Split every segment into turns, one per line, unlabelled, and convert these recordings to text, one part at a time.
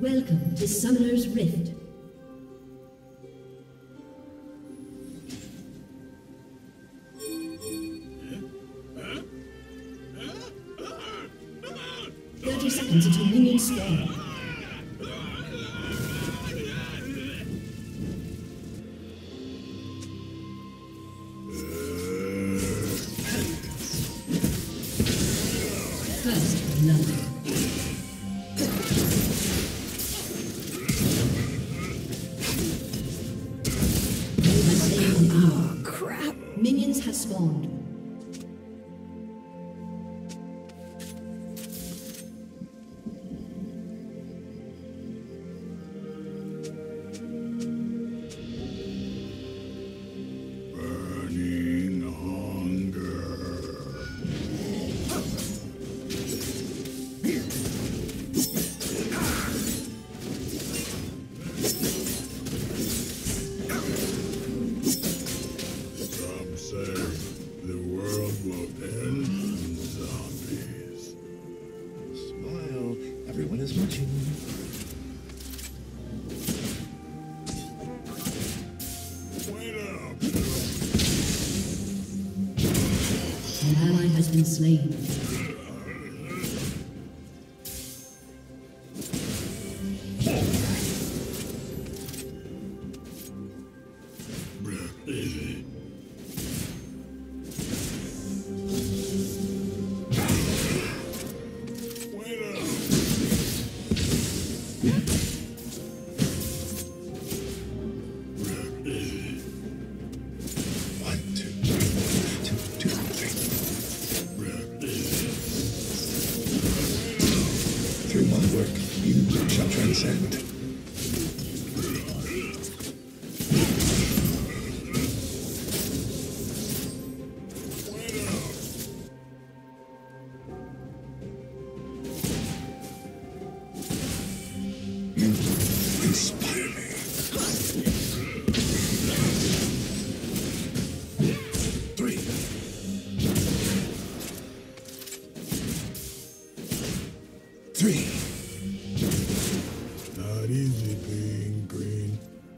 Welcome to Summoner's Rift. Seconds until minions spawn. First love. Oh, crap. Minions have spawned. An ally has been slain.
Through my work, you shall transcend. You inspire me. Three.
Not easy being green.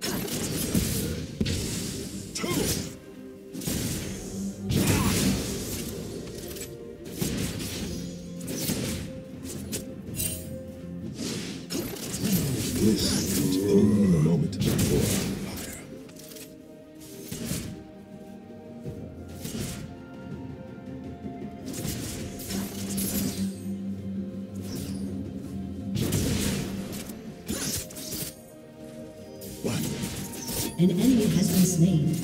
2. This comes only in the moment before fire.
An enemy has been slain.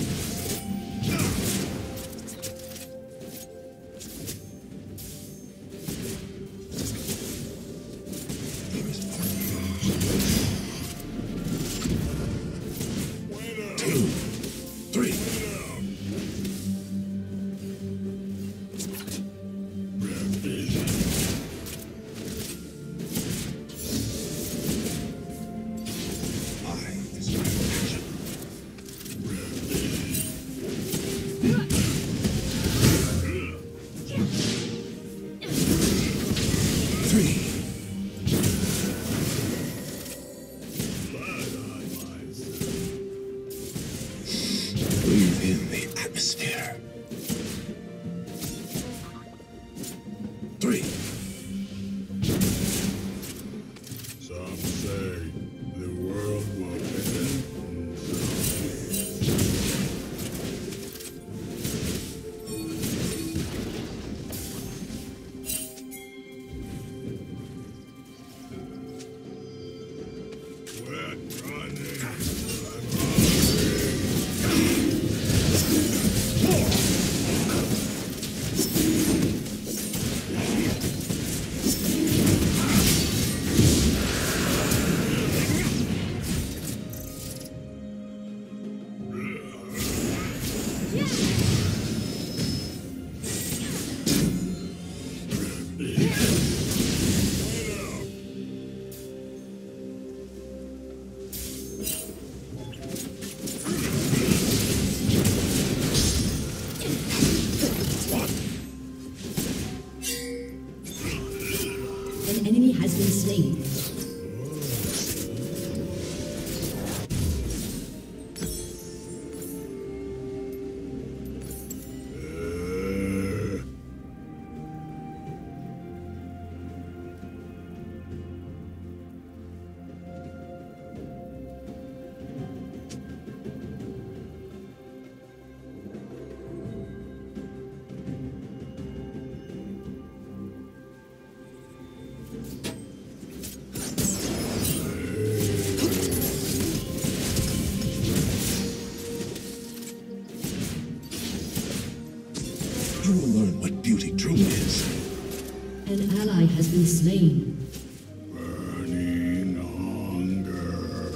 Two, three. Leave You will learn what beauty truly is.
An ally has been slain.
Burning hunger.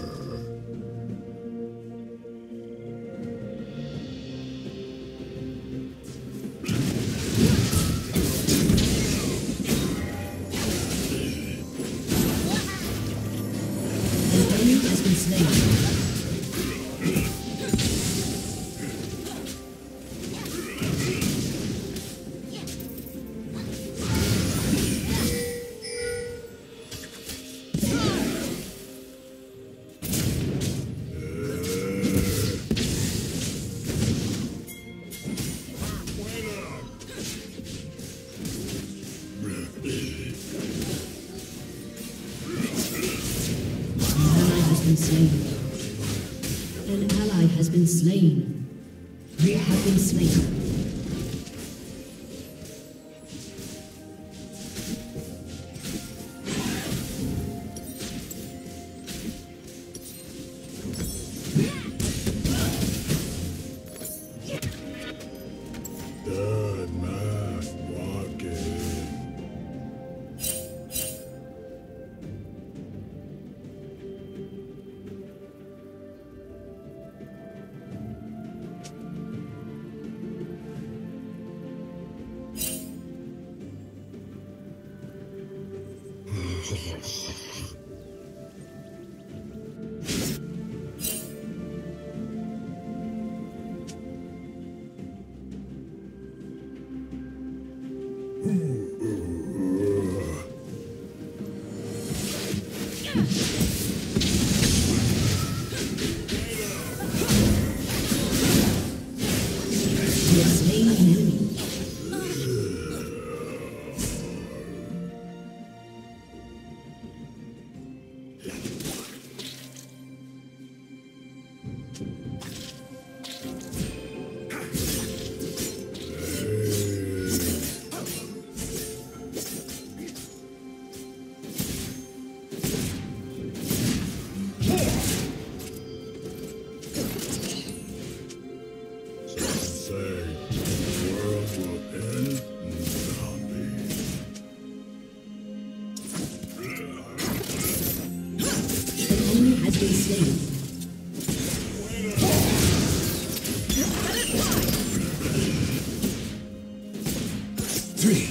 An enemy has been slain. An ally has been slain. You have been slain.
Dead man walking.
You have slain an enemy. Has been slain.
Three.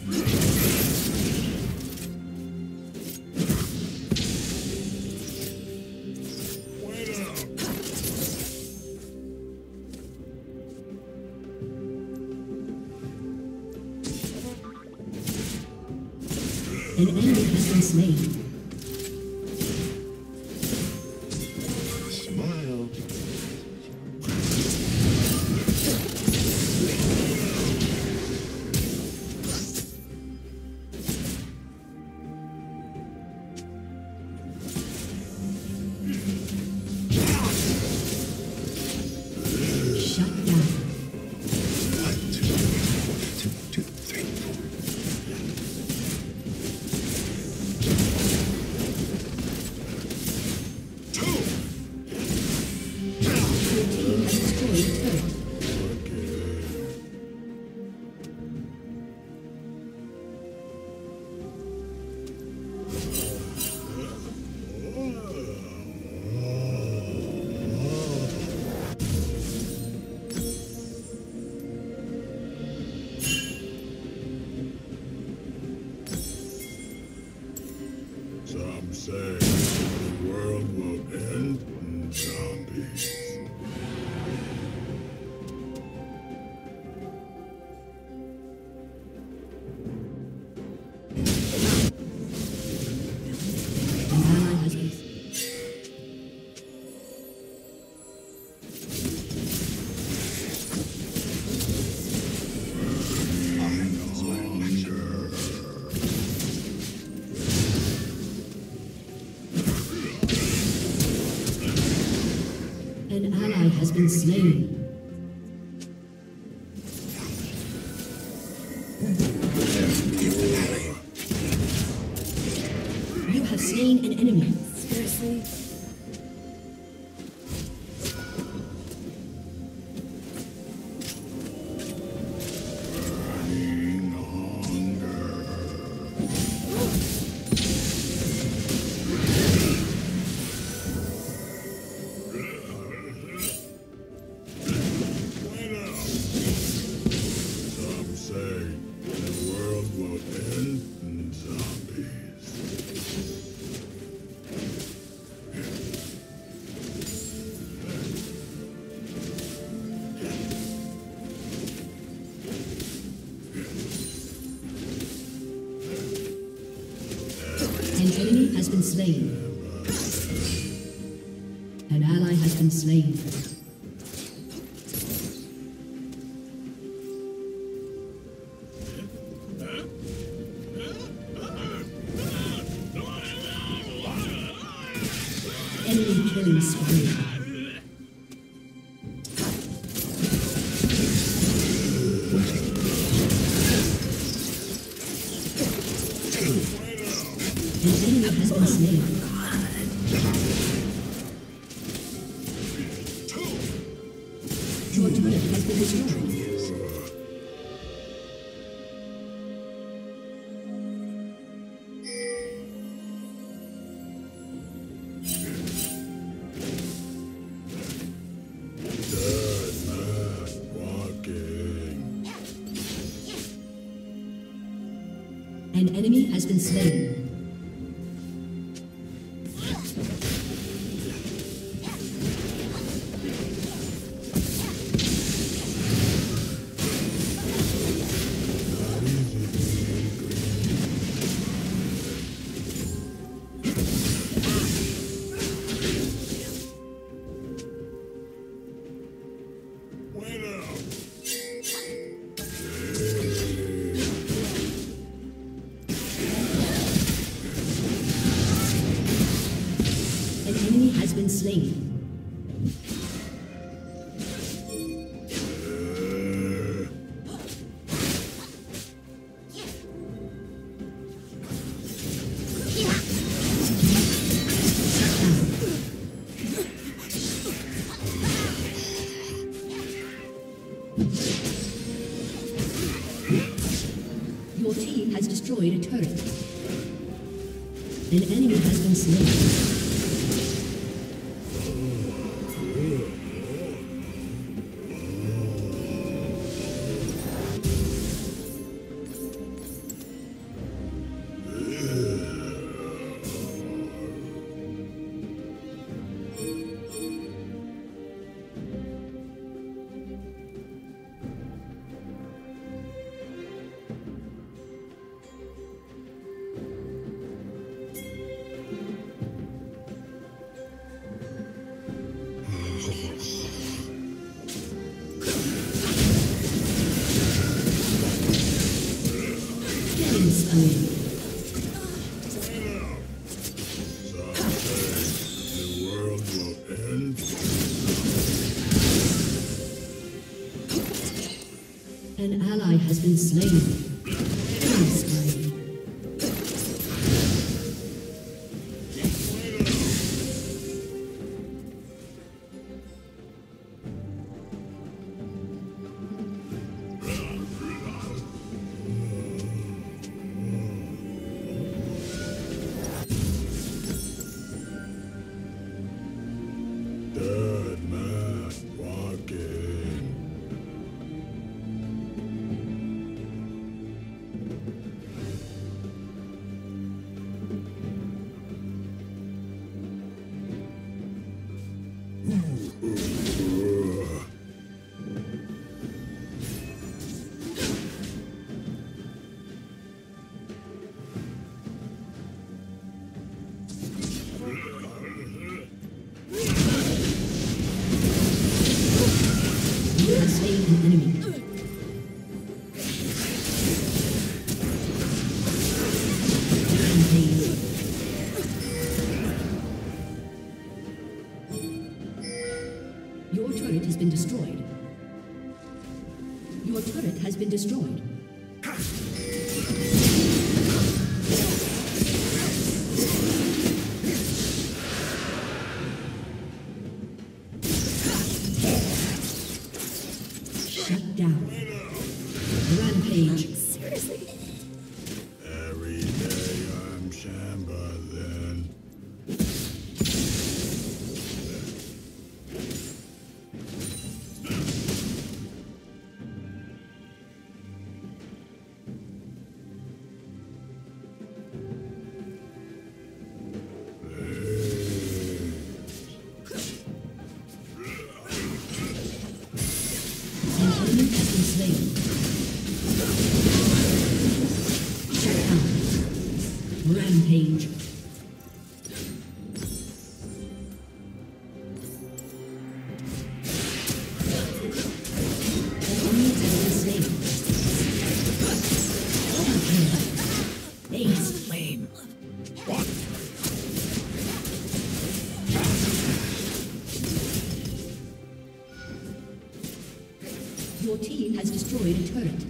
An enemy has been slain.
Smile.
Shut down.
1, 2, 2, 3, 4.
Your team has destroyed a turret.
Some say the world will end in zombies.
An ally has been An ally has been slain. You have slain an enemy.
Seriously?
has been slain. An ally has been slain. Enemy killing spree. An enemy has been slain. Your turret has been destroyed. An enemy has been slain. Slain. Your team has destroyed a turret. An enemy has been slain. An ally has been slain. Your turret has been destroyed. Your turret has been destroyed. Shut down. Rampage. Seriously?
Every day I'm Shamba then.
Rampage. Your team has destroyed a turret.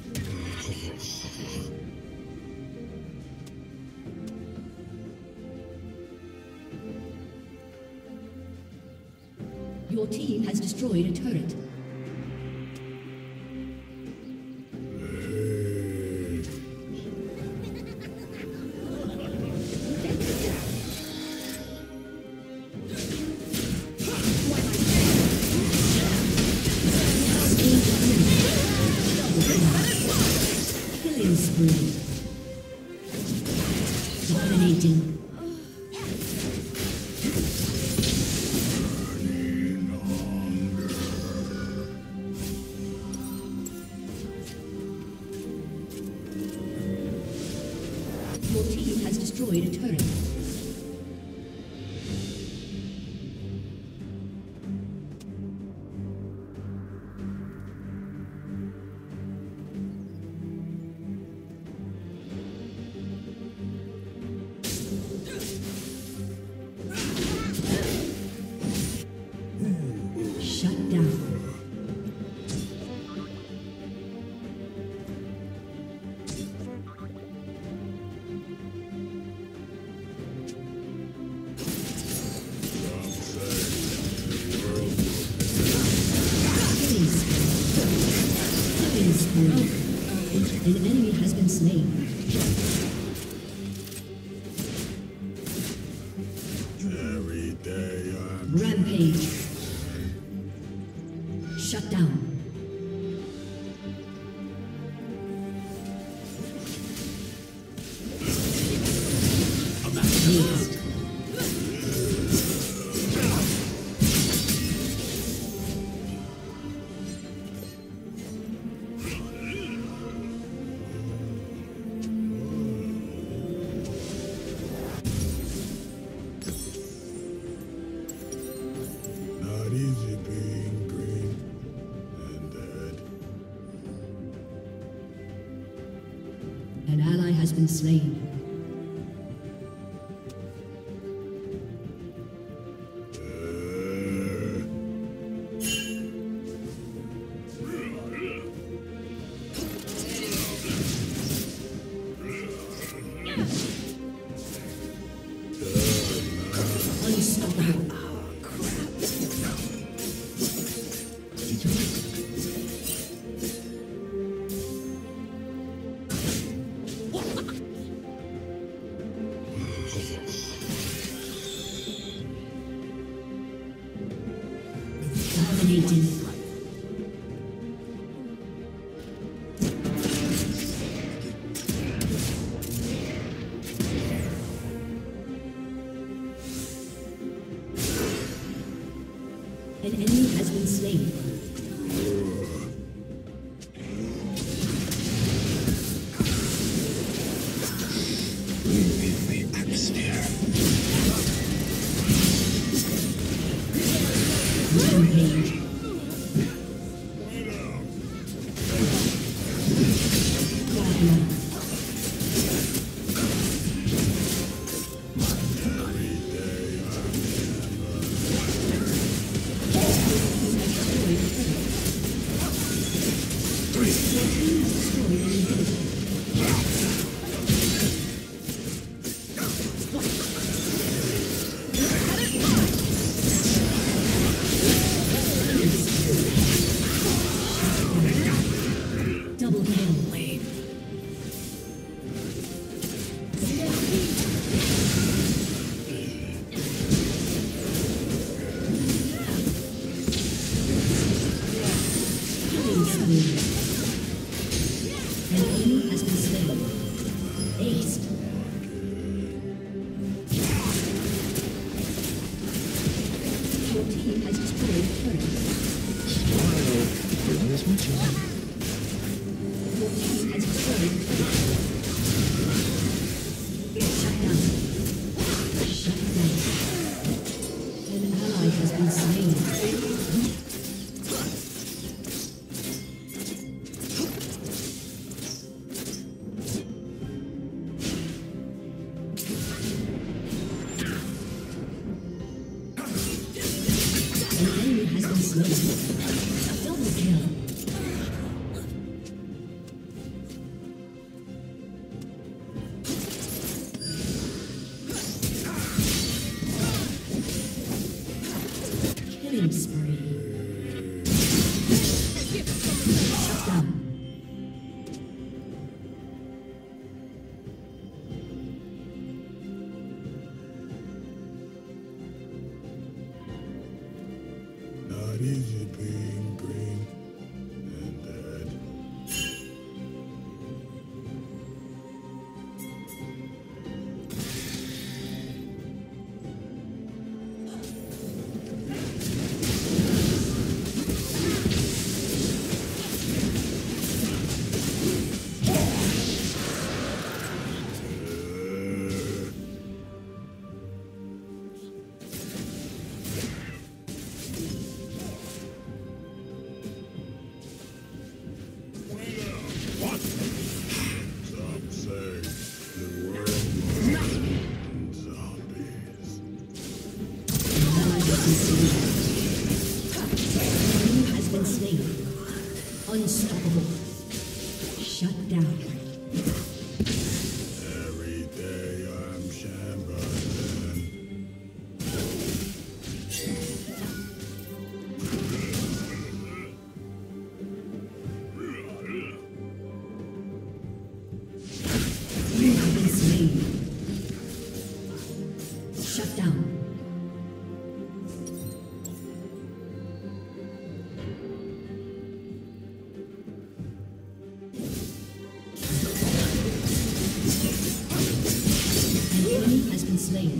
Your team has destroyed a turret. Killing spree. Dominating. Your team has destroyed a turret. Shut down. An enemy has been slain.
Every day I'm
Rampage. Shut down. Haste.
not easy being green and dead.
An ally has been slain. Unstoppable. Dominating. An enemy has been slain.
Leave the atmosphere.
Rampage. Godlike. Double kill. Killing spree. An enemy has been slain. Aced. Your team has destroyed a turret.
Smile. Feeling as much as
Your team has destroyed a turret. Shut down. Shut down. An ally has been slain. An enemy has been slain. Double kill. Unstoppable. Shut down.
Every day I'm shambling.
You have been slain. Shut down. An enemy has been slain.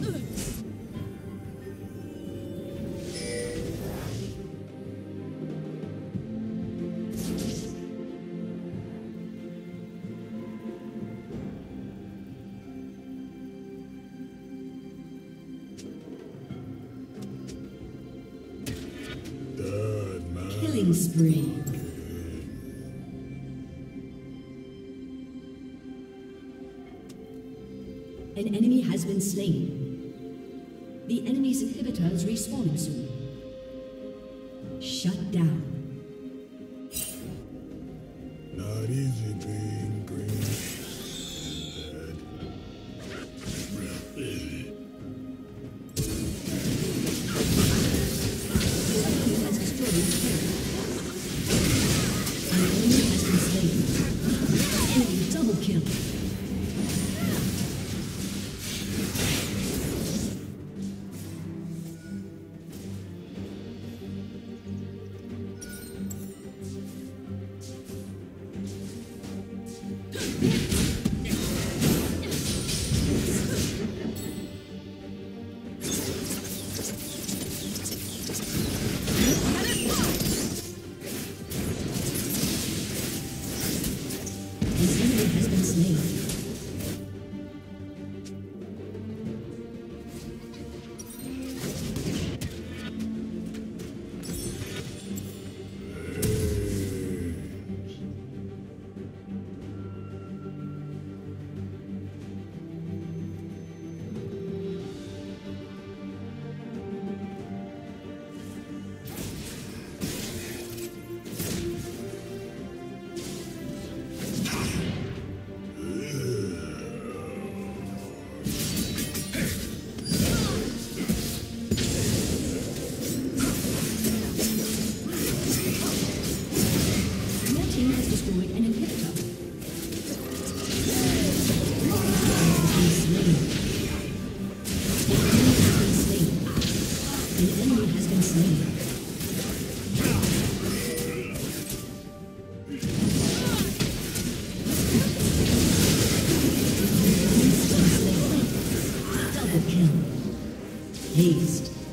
Dead man.
Killing spree. An enemy has been slain. The enemy's inhibitor is respawning soon. Shut down.
Not easy being green and
Enemy has destroyed the turret. An enemy has been slain. Enemy double kill. This enemy has been slain. Your team has destroyed an inhibitor. An enemy has been slain. Double kill. Haste.